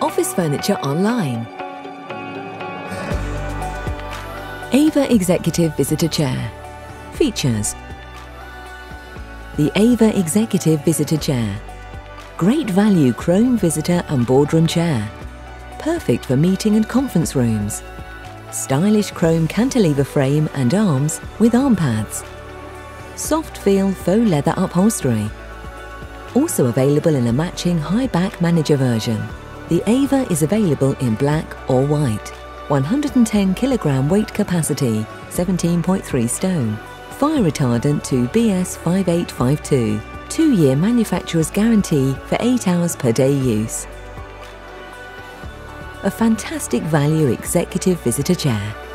Office Furniture Online. Ava Executive Visitor Chair. Features: the Ava Executive Visitor Chair. Great value chrome visitor and boardroom chair. Perfect for meeting and conference rooms. Stylish chrome cantilever frame and arms with arm pads. Soft feel faux leather upholstery. Also available in a matching high back manager version. The Ava is available in black or white. 110 kilogram weight capacity, 17.3 stone. Fire retardant to BS 5852. 2-year manufacturer's guarantee for 8 hours per day use. A fantastic value executive visitor chair.